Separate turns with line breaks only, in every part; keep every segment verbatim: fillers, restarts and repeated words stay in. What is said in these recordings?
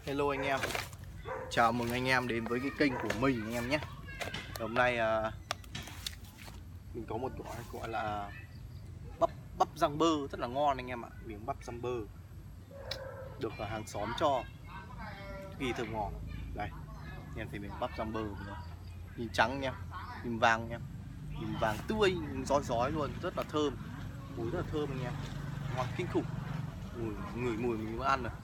Hello anh em, chào mừng anh em đến với cái kênh của mình anh em nhé. Hôm nay à, mình có một gọi gọi là bắp bắp rang bơ rất là ngon anh em ạ. Miếng bắp rang bơ được ở hàng xóm cho, ghi thơm ngon. Đây, anh em thấy miếng bắp rang bơ không? Nhìn trắng nha, nhìn vàng nha, nhìn vàng tươi, nhìn rói rói luôn, rất là thơm, mùi rất là thơm anh em, ngon kinh khủng. Mùi người mùi mình mới ăn rồi,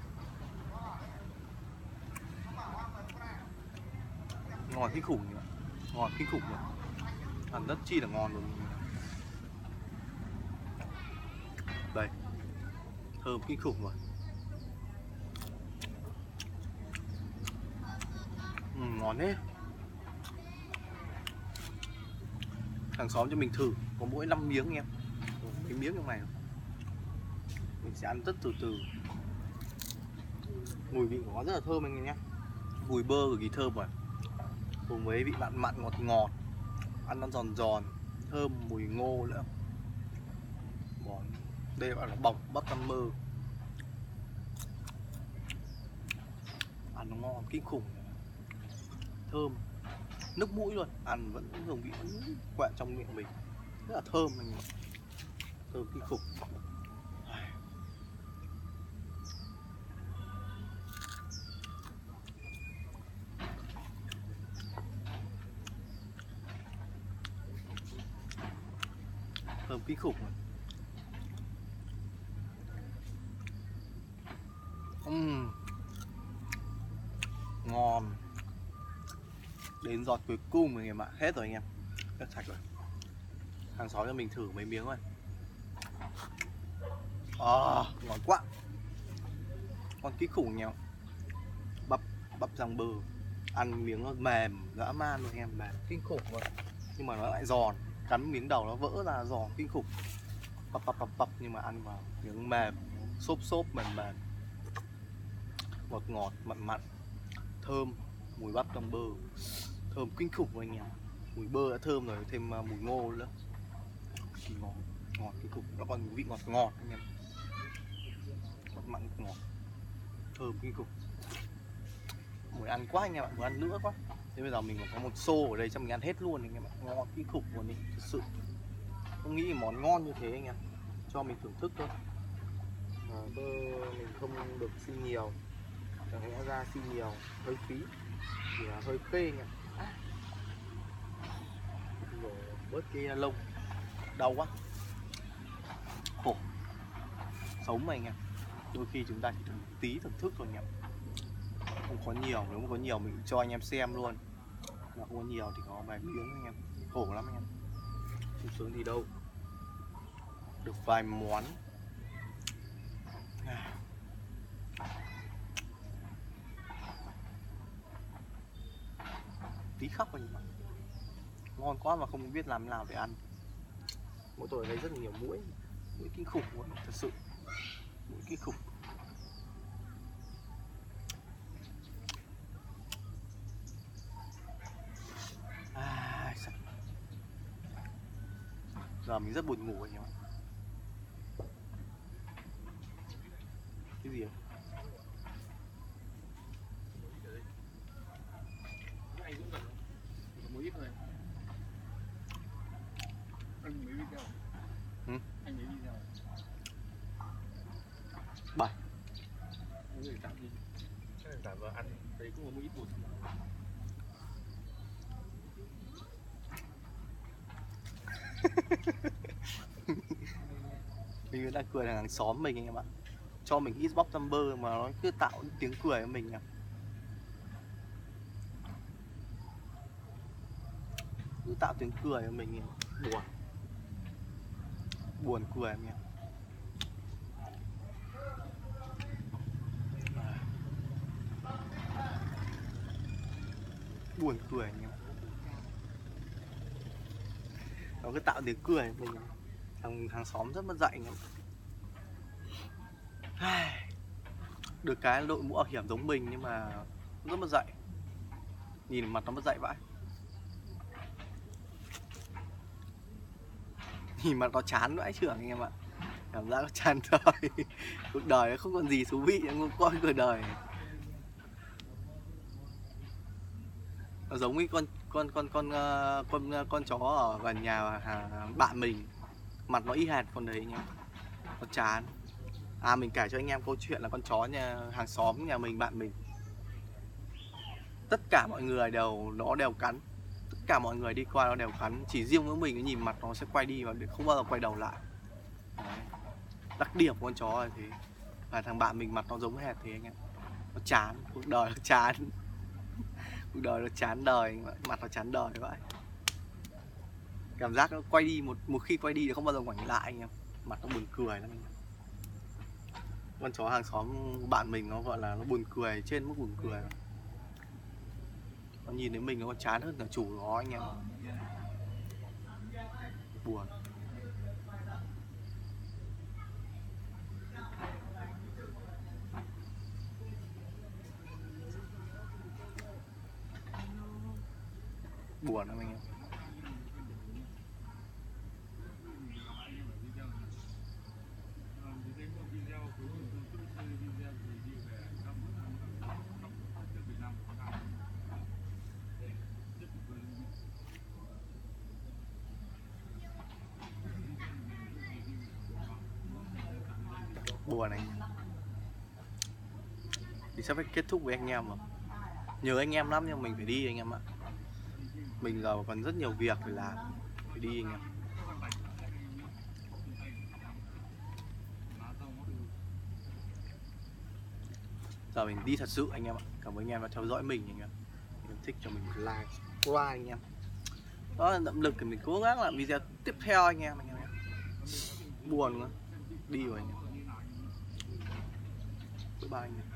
ngon kinh khủng nhỉ? Ngon kinh khủng rồi, ăn rất chi là ngon luôn. Đây, thơm kinh khủng rồi. Ừ, ngon thế. Hàng xóm cho mình thử, có mỗi năm miếng em, mấy miếng trong này mình sẽ ăn rất từ từ. Mùi vị của nó rất là thơm anh em nhé, mùi bơ cực kỳ thơm rồi, cùng với vị mặn mặn ngọt ngọt, ăn nó giòn giòn, thơm mùi ngô nữa. Bỏ đây gọi là bọc bắp rang bơ, ăn nó ngon kinh khủng, thơm nước mũi luôn, ăn vẫn hương vị vẫn quẹt trong miệng mình, rất là thơm anh em, thơm kinh khủng. Thơm kinh khủng rồi. Uhm. Ngon. Đến giọt cuối cùng rồi anh em ạ, hết rồi anh em, hết sạch rồi. Hàng xóm cho mình thử mấy miếng rồi. À, ngon quá, ngon kinh khủng nhau. Bắp bắp rang bơ, ăn miếng nó mềm dã man luôn anh em, mềm kinh khủng rồi, nhưng mà nó lại giòn, cắn miếng đầu nó vỡ ra giòn kinh khủng, bắp bắp bắp bắp, nhưng mà ăn vào miếng mềm, xốp xốp mềm mềm, ngọt ngọt mặn mặn, thơm, mùi bắp rang bơ thơm kinh khủng anh em. Mùi bơ đã thơm rồi, thêm mùi ngô nữa, thì ngon, ngọt kinh khủng. Nó còn vị ngọt ngọt anh em, ngọt mặn ngọt, thơm kinh khủng. Muốn ăn quá anh em ạ, muốn ăn nữa quá. Thế bây giờ mình còn có một xô ở đây cho mình ăn hết luôn anh em ạ, ngon kinh khủng luôn đi, thật sự không nghĩ món ngon như thế anh em, cho mình thưởng thức thôi. À, bơ mình không được xin nhiều, chẳng lẽ ra xin nhiều hơi phí thì là hơi phê anh em. Rồi bớt cái lông đau quá, khổ sống mà anh em, đôi khi chúng ta chỉ được một tí thưởng thức thôi anh em, không có nhiều. Nếu mà có nhiều mình cho anh em xem luôn, mà không có nhiều thì có vài miếng anh em, khổ lắm anh em, không sướng gì đâu, được vài món. Tí khóc anh em, ngon quá mà không biết làm nào để ăn. Mỗi tội ở đây rất là nhiều muỗi, muỗi kinh khủng luôn, thật sự muỗi kinh khủng. À, giờ mình rất buồn ngủ anh em ạ. Cái gì vậy?
Một ít thôi. Anh mấy video?
Ừ?
Anh mấy video?
Bảy.
Anh gửi tạm đi. Chắc là tạm vào ăn. Đấy cũng có một ít bột.
Mình đang cười là hàng xóm mình anh em ạ, cho mình ít bóc rang bơ mà nó cứ tạo tiếng cười với mình nhỉ, cứ tạo tiếng cười với mình, buồn buồn cười em nhỉ. Buồn cười anh em, nó cứ tạo tiếng cười với mình, thằng hàng xóm rất mất dạy anh em. Được cái đội mũ bảo hiểm giống mình nhưng mà rất mất dạy, nhìn mặt nó mất dạy vãi, nhìn mặt nó chán vãi trưởng anh em ạ, cảm giác nó chán đời. Cuộc đời không còn gì thú vị, không có cuộc đời. Nó giống cái con con con con ờ, con con, con chó ở gần nhà à, bạn mình, mặt nó y hệt con đấy nhá, nó chán. À mình kể cho anh em câu chuyện là con chó nhà hàng xóm nhà mình, bạn mình, tất cả mọi người đều nó đều cắn, tất cả mọi người đi qua nó đều cắn, chỉ riêng với mình nhìn mặt nó sẽ quay đi và không bao giờ quay đầu lại. Đấy. Đặc điểm của con chó là thế. Và thằng bạn mình mặt nó giống hệt thế anh em, nó chán, cuộc đời nó chán, cuộc đời nó chán đời, mặt nó chán đời vậy. Cảm giác nó quay đi, một một khi quay đi thì không bao giờ ngoảnh lại anh em, mặt nó buồn cười lắm anh em. Con chó hàng xóm bạn mình nó gọi là nó buồn cười trên mức buồn cười. Nó nhìn thấy mình nó còn chán hơn cả chủ nó anh em. Buồn. Buồn lắm anh em. Buồn anh em. Thì sắp phải kết thúc với anh em rồi. Nhớ anh em lắm nhưng mình phải đi anh em ạ. Mình giờ còn rất nhiều việc phải làm, phải đi anh em. Giờ mình đi thật sự anh em ạ. Cảm ơn anh em đã theo dõi mình anh em. Nếu thích cho mình một like, subscribe anh em. Đó là động lực để mình cố gắng làm video tiếp theo anh em. Anh em. Buồn quá. Đi rồi anh em. Bye bye anh em.